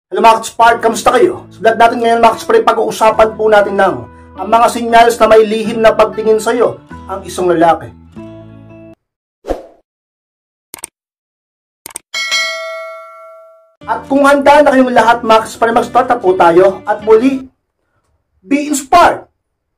Hello mga Spark, kamusta kayo? Sa vlog natin ngayon mga Spark, pag-uusapan po natin ng ang mga senyales na may lihim na pagtingin sa iyo ang isang lalaki. At kung handa na kayong lahat mga Spark, mag-start na po tayo at muli, be inspired!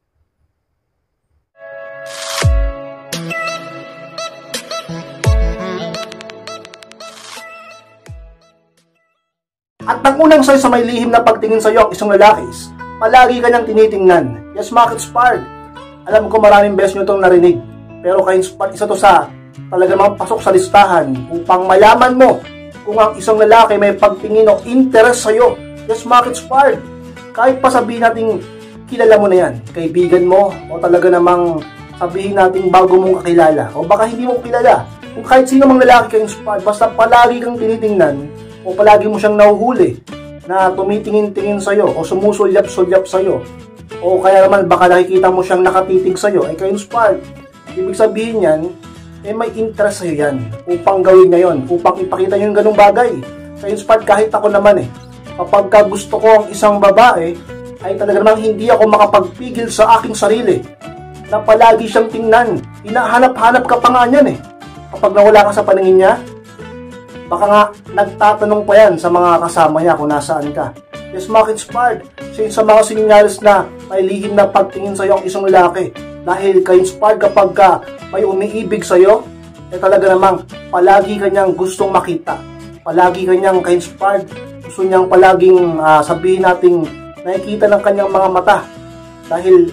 At ang unang sign sa may lihim na pagtingin sa iyo ang isang lalaki is, palagi ka niyang tinitingnan. Yes, mga Spark, alam ko maraming beses nyo itong narinig. Pero kay Spark, isa to sa talaga namang pasok sa listahan upang malaman mo kung ang isang lalaki may pagtingin o interest sa iyo. Yes, mga Spark, kahit pa sabihin natin kilala mo na yan, kaibigan mo, o talaga namang sabihin natin bago mong kakilala, o baka hindi mo kilala. Kung kahit sino mang lalaki kay Spark, basta palagi kang tinitingnan, o palagi mo siyang nahuhuli na tumitingin-tingin sa'yo o sumusulyap-sulyap sa'yo, o kaya naman baka nakikita mo siyang nakatitig sa'yo, ay kayo Spark, ibig sabihin yan, may interest sa'yo yan upang gawin niya yun, upang ipakita niyo yung ganung bagay. Kayo Spark, kahit ako naman kapag gusto ko ang isang babae, ay talaga namang hindi ako makapagpigil sa aking sarili na palagi siyang tingnan. Hinahanap-hanap ka pa nga niyan kapag nawala ka sa paningin niya. Baka nga nagtatanong pa yan sa mga kasama niya kung nasaan ka. Yes, mga Spark, sa mga sinyales na may lihim na pagtingin sa iyo ang isang lalaki. Dahil kay Spark, kapag may umiibig sa iyo, talaga namang palagi kanyang gustong makita. Palagi kanyang kay Spark, gusto niyang palaging sabihin nating nakikita ng kanyang mga mata. Dahil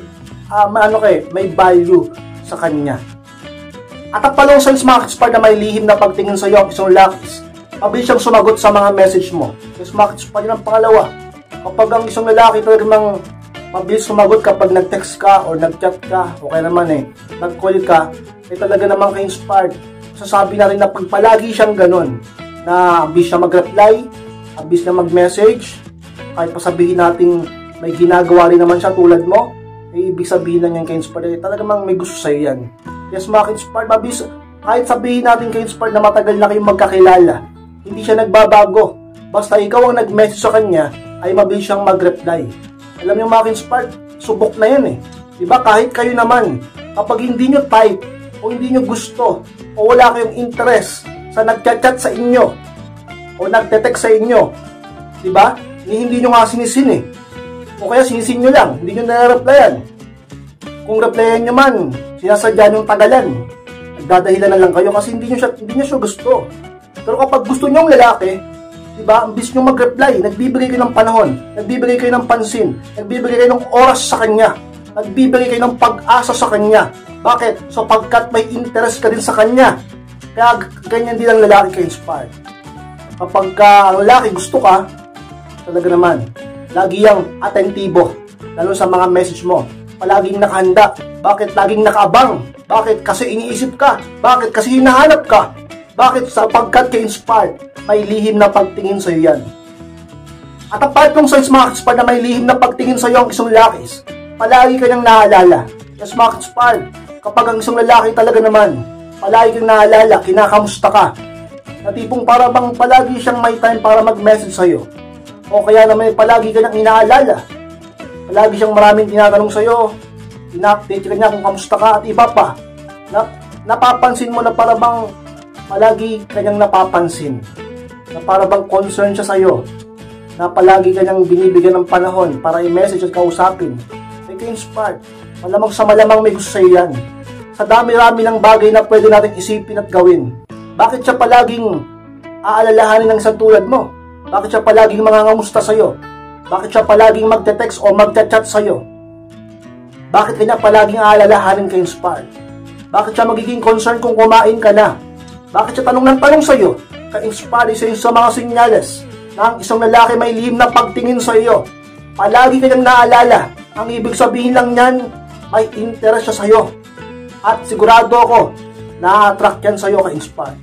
may value sa kanya. At ang palong signs mga Spark na may lihim na pagtingin sa iyo ang isang lalaki, mabilis siyang sumagot sa mga message mo. Yes, mga Spark, yun ang pangalawa. Kapag ang isang lalaki talagang mabilis sumagot kapag nag-text ka o nag-chat ka o kaya naman nag-call ka, talaga naman kay Spark, sasabi na rin na pagpalagi siyang ganun, na mabilis siya mag-reply, mabilis niya mag-message, kahit pa sabihin natin may ginagawa rin naman siya tulad mo, ibig sabihin na niyan kay Spark, talaga namang may gusto sa'yo yan. Yes, mga Spark, mabilis, kahit sabihin natin kay Spark na matagal na kayong magkakilala, hindi siya nagbabago. Basta ikaw ang nag-message sa kanya, ay mabilis siyang mag-reply. Alam niyo mga Spark, subok na yan Diba? Kahit kayo naman, kapag hindi nyo type, o hindi nyo gusto, o wala kayong interest sa nag-chat sa inyo, o nagte-text sa inyo, diba? Hindi nyo nga sinisin o kaya sinisin nyo lang, hindi nyo na-replyan. Kung replyan nyo man, sinasadya nyong tagalan, nagdadahilan na lang kayo kasi hindi nyo siya gusto. Pero kapag gusto nyo ang lalaki, diba, ambis nyo mag-reply, nagbibigay kayo ng panahon, nagbibigay kayo ng pansin, nagbibigay kayo ng oras sa kanya, nagbibigay kayo ng pag-asa sa kanya. Bakit? Sapagkat may interest ka din sa kanya. Kaya ganyan din ang lalaki kay Spark. Kapag ang lalaki gusto ka, talaga naman, lagi yang atentibo, lalo sa mga message mo. Palaging nakahanda. Bakit? Laging nakaabang. Bakit? Kasi iniisip ka. Bakit? Kasi hinahanap ka. Bakit? Sapagkat kay Spark, may lihim na pagtingin sa iyo yan. At ang pangatlong signs mga Spark na may lihim na pagtingin sa iyo ang isang lalaki, palagi kanyang naalala. Yes, mga Spark, kapag ang isang lalaki talaga naman, palagi kang naalala, kinakamusta ka. Na tipong para bang palagi siyang may time para mag-message sa iyo. O kaya naman palagi kanyang inaalala. Palagi siyang maraming tinatanong sa iyo, ina-update ka niya kung kamusta ka at iba pa. Napapansin mo na para bang palagi kanyang napapansin, na para bang concern siya sa iyo, na palagi kanyang binibigyan ng panahon para i-message at kausapin. Kay Spark, malamang sa malamang may gusto sa iyo yan. Sa dami-rami ng bagay na pwede natin isipin at gawin, bakit siya palaging aalalahanin ng isang tulad mo? Bakit siya palaging mangangamusta sa iyo? Bakit siya palaging magte-text o magte-chat sa iyo? Bakit kanya palaging aalalahanin kay Spark? Bakit siya magiging concern kung kumain ka na? Bakit siya tanong ng tanong sa iyo? Ka-inspire sa mga sinyales na ang isang lalaki may lihim na pagtingin sa iyo. Palagi kanyang naalala. Ang ibig sabihin lang niyan, may interest siya sa iyo. At sigurado ako, na-attract yan sa iyo ka-inspire.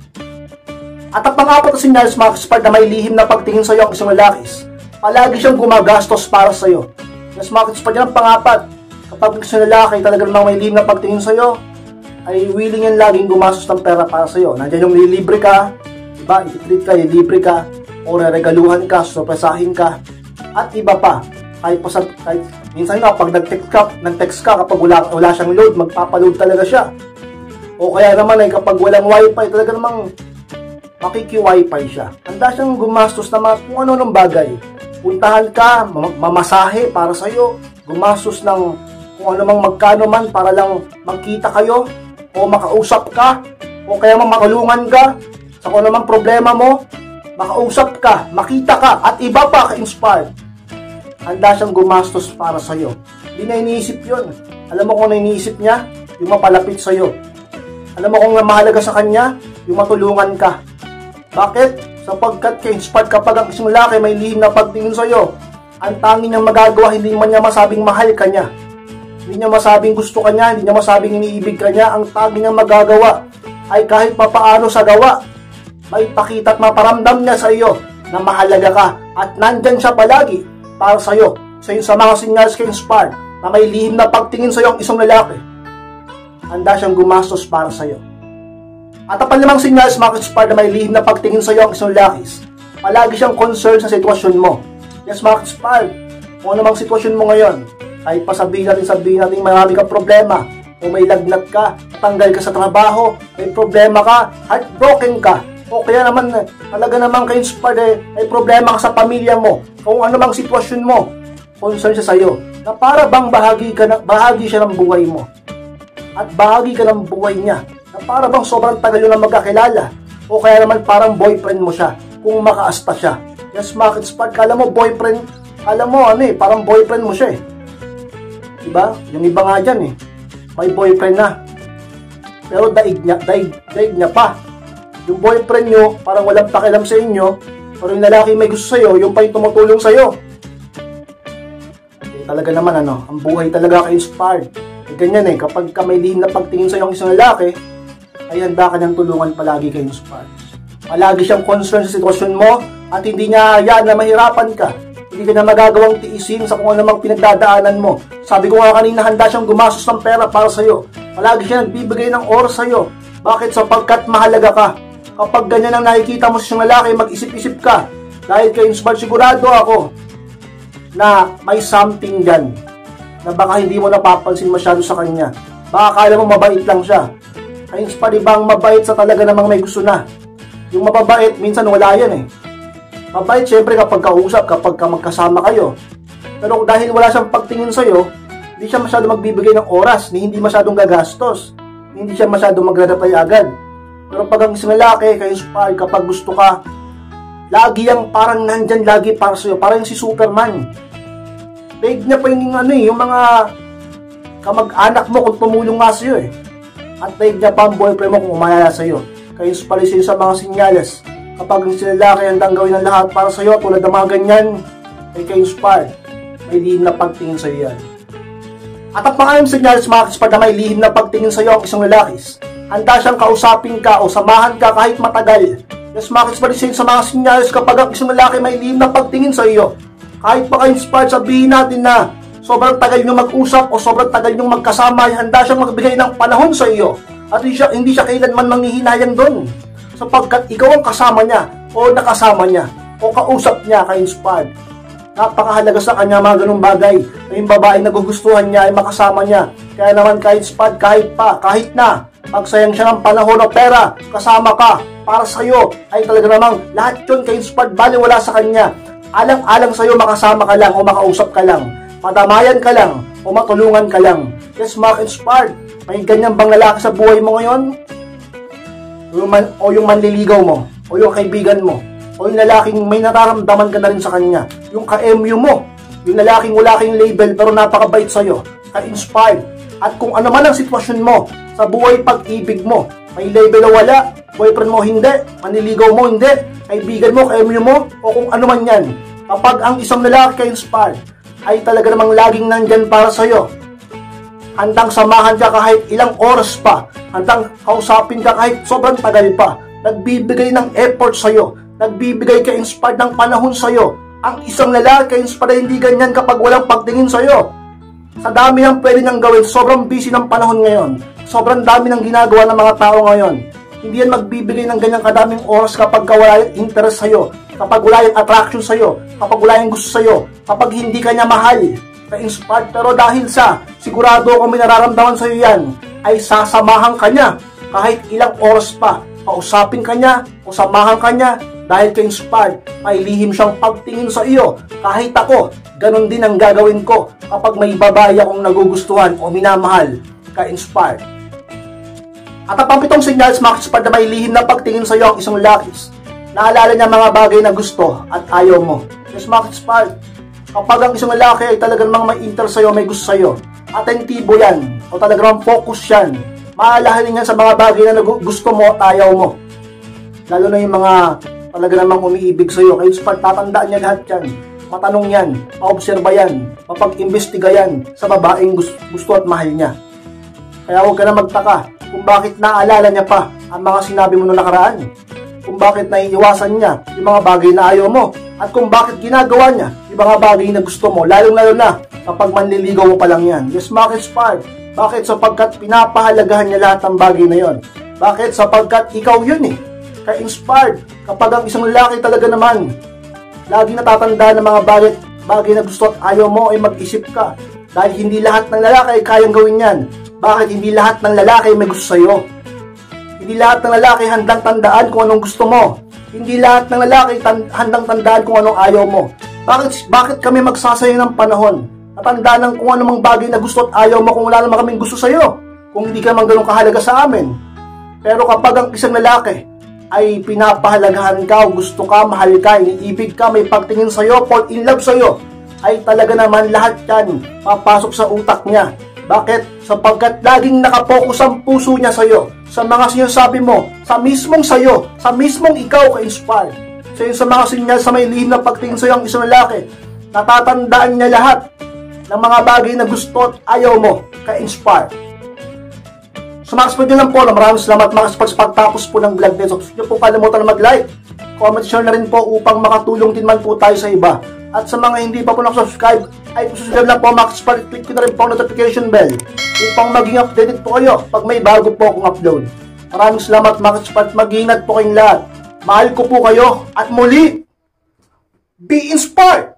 At ang pang-apat na sinyales mga Spark na may lihim na pagtingin sa iyo ang isang lalaki, palagi siyang gumagastos para sa iyo. Yes, mga Spark, yan ang pang-apat. Kapag isang lalaki talaga namang may lihim na pagtingin sa iyo, ay willing yan laging gumastos ng pera para sa iyo. Nandiyan yung lilibre ka, diba? I-treat ka, lilibre ka. o reregaluhan ka, sorpresahin ka, at iba pa. Kahit minsan nga, pag nag-text ka kapag wala siyang load, magpapaload talaga siya. O kaya naman ay kapag walang wifi, talaga namang makiki-wifi siya. Handa siyang gumastos na mga kung ano-anong bagay. Puntahan ka, mamasahe para sa'yo, gumastos ng kung ano mang magkano man para lang magkita kayo, o makausap ka, o kaya matulungan ka sa kung ano mang problema mo, makausap ka, makita ka, at iba pa ka-inspired. Handa siyang gumastos para sa'yo. Hindi na iniisip yun. Alam mo kung ano iniisip niya? Yung mapalapit sa'yo. Alam mo kung mahalaga sa kanya? Yung matulungan ka. Bakit? Sapagkat ka-inspired kapag ang isang lalaki may lihim na pagtingin sa'yo, ang tanging niyang magagawa, hindi man niya masabing mahal ka niya. Hindi niya masabing gusto ka niya, hindi niya masabing iniibig ka niya. Ang tanging niyang magagawa ay kahit papaano sa gawa, may pakita at maparamdam niya sa iyo na mahalaga ka at nandyan siya palagi para sa iyo. Sa mga sinyals ka-inspired na may lihim na pagtingin sa iyo ang isang lalaki, handa siyang gumastos para sa iyo. At ang panlimang sinyals mga ka-inspired na may lihim na pagtingin sa iyo ang isang lalaki, palagi siyang concerned sa sitwasyon mo. Yes mga ka-inspired, kung anumang sitwasyon mo ngayon, kahit pa sabihin natin marami kang problema, o may lagnat ka, tanggal ka sa trabaho, may problema ka, heartbroken ka, o kaya naman talaga naman ka-inspired may problema ka sa pamilya mo, kung ano mang sitwasyon mo, concern siya sa iyo, na para bang bahagi siya ng buhay mo, at bahagi ka ng buhay niya, na para bang sobrang tagal yun na magkakilala, o kaya naman parang boyfriend mo siya, kung makaasta siya. Yes, mga ka-inspired, kala mo boyfriend, alam mo parang boyfriend mo siya diba? Yung iba nga dyan may boyfriend na, pero daig niya pa. Yung boyfriend nyo, parang walang pakialam sa inyo, pero yung lalaki may gusto sa'yo, yung pa yung tumutulong sa'yo. Talaga naman ang buhay talaga ka-inspired. Ganyan kapag ka may lihim na pagtingin sa'yo ang isang lalaki, ay handa ka niyang tulungan palagi ka-inspired. Palagi siyang concerned sa sitwasyon mo, at hindi niya hayaan na mahirapan ka. Hindi ka na magagawang tiisin sa kung anumang pinagdadaanan mo. Sabi ko nga kanina, handa siyang gumastos ng pera para sa'yo. Palagi siya nagbibigay ng oras sa'yo. Bakit? Sapagkat mahalaga ka. Kapag ganyan ang nakikita mo sa isang lalaki, mag-isip-isip ka. Dahil ka-inspired, sigurado ako na may something dyan na baka hindi mo napapansin masyado sa kanya. Baka akala mo mabait lang siya. Ka-inspired, ibang mabait sa talaga namang may gusto na. Yung mababait, minsan wala yan Mabait syempre kapag kausap, kapag magkasama kayo. Pero dahil wala siyang pagtingin sa'yo, hindi siya masyado magbibigay ng oras, hindi masyadong gagastos, hindi siya masyadong magre-reply agad. Pero pag ang isang lalaki, ka-inspired, kapag gusto ka, lagi yang parang nandyan lagi para sa'yo, parang si Superman. Big niya pa yung mga kamag-anak mo kung tumulong nga sa'yo At big niya pa ang boyfriend mo kung umalala sa'yo. Ka-inspired sa'yo sa mga sinyales. Kapag si lalaki handang gawin ang lahat para sa iyo, tulad ng mga ganyan, ay ka-inspired. May lihim na pagtingin sa iyo yan. At ang pangalang senyales mga ka-inspired na may lihim na pagtingin sa iyo ang isang lalaki, handa siyang kausapin ka o samahan ka kahit matagal. Yes, mga ka-inspired sa mga senyales kapag ang isang lalaki may lihim na pagtingin sa iyo. Kahit pa ka-inspired, sabihin natin na sobrang tagal nyo mag-usap o sobrang tagal nyo magkasama, handa siyang magbigay ng panahon sa iyo. At hindi siya kailanman manghihinayang doon. Sapagkat ikaw ang kasama niya, o nakasama niya, o kausap niya, ka-inspired. Napakahalaga sa kanya mga ganung bagay, na yung babae na gugustuhan niya ay makasama niya. Kaya naman ka-inspired, kahit na pagsayang siya ng panahon o pera, kasama ka, para sa'yo, ay talaga namang lahat yun ka-inspired, bali wala sa kanya. Alang-alang sa'yo, makasama ka lang, o makausap ka lang, madamayan ka lang, o matulungan ka lang. Yes, mga ka-inspired, may ganyan bang lalaki sa buhay mo ngayon? O yung manliligaw mo, o yung kaibigan mo, o yung lalaking may nararamdaman ka na rin sa kanya, yung ka-MU mo, yung lalaking wala kang label pero napakabait sa'yo, ka-inspired. At kung ano man ang sitwasyon mo sa buhay pag-ibig mo, may label o wala, boyfriend mo hindi, manliligaw mo hindi, kaibigan mo, ka-MU mo, o kung ano man yan, kapag ang isang lalaki ka-inspired ay talaga namang laging nandyan para sa'yo, handang samahan ka kahit ilang oras pa, handang kausapin ka kahit sobrang tagal pa, nagbibigay ng effort sa'yo, nagbibigay ka-inspired ng panahon sa'yo. Ang isang lalaki ka-inspired hindi ganyan kapag walang pagtingin sa'yo. Sa dami ng pwede niyang gawin, sobrang busy ng panahon ngayon, sobrang dami ng ginagawa ng mga tao ngayon, Hindi yan magbibigay ng ganyang kadaming oras kapag wala yung interest sa'yo, kapag wala yung attraction sa'yo, kapag wala yung gusto sa'yo, kapag hindi ka niya mahal, ka-inspired. Pero dahil sa sigurado kung may nararamdaman sa'yo yan, ay sasamahan ka niya kahit ilang oras pa. Kausapin ka niya, o samahan ka niya, dahil ka-inspired, may lihim siyang pagtingin sa iyo. Kahit ako, ganun din ang gagawin ko kapag may babae akong nagugustuhan o minamahal, ka-inspired. At ang pampitong senyales, mga na may lihim na pagtingin sa iyo ang isang lalaki. Naalala niya mga bagay na gusto at ayaw mo. Yes, mga kapag ang isang lalaki ay talagang may interest sa iyo, may gusto sa iyo, atentibo yan, o talagang focus yan, maalahanin niya sa mga bagay na gusto mo at ayaw mo. Lalo na yung mga talaga namang umiibig sa iyo. Kaya tatandaan niya lahat yan. Matanong yan, maobserba yan, mapag-imbestiga yan sa babaeng gusto at mahal niya. Kaya huwag ka na magtaka kung bakit naaalala niya pa ang mga sinabi mo noong nakaraan. Kung bakit naiiwasan niya yung mga bagay na ayaw mo. At kung bakit ginagawa niya yung mga bagay na gusto mo. Lalo na kapag manliligaw mo pa lang yan. Yes, ma-inspired. Bakit? Sapagkat pinapahalagahan niya lahat ng bagay na yon. Bakit? Sapagkat ikaw yun eh. Ka-inspired. Kapag ang isang lalaki talaga naman lagi natatandaan ng mga bagay na gusto at ayaw mo, ay mag-isip ka. Dahil hindi lahat ng lalaki ay kayang gawin yan. Bakit? Hindi lahat ng lalaki may gusto sa'yo. Hindi lahat ng lalaki handang tandaan kung anong gusto mo. Hindi lahat ng lalaki handang tandaan kung anong ayaw mo. Bakit kami magsasayang ng panahon at tandaan ng kung anong bagay na gusto at ayaw mo kung wala naman kaming gusto sa'yo? Kung hindi ka man ganun kahalaga sa amin. Pero kapag ang isang lalaki ay pinapahalagahan ka, gusto ka, mahal ka, iniibig ka, may pagtingin sa'yo, fall in love sa'yo, ay talaga naman lahat yan papasok sa utak niya. Bakit? Sapagkat laging nakapokus ang puso niya sa'yo, sa mga sinasabi mo, sa mismong sa'yo, sa mismong ikaw ka-inspire. Sa mga sinyal sa may lihim na pagtingin sa'yo ang isang lalaki, natatandaan niya lahat ng mga bagay na gusto at ayaw mo, ka-inspire. So mga kaspad nyo lang po, maraming salamat mga kaspad sa pagtapos po ng vlog nito. So nyo po kalimutan na mag-like, comment, share na rin po upang makatulong din man po tayo sa iba. At sa mga hindi pa po nakasubscribe, ay subscribe na po mga kaspad, click ko na rin po ang notification bell upang maging updated po kayo pag may bago po akong upload. Maraming salamat mga kaspad, mag-iingat po kayong lahat. Mahal ko po kayo at muli, be inspired!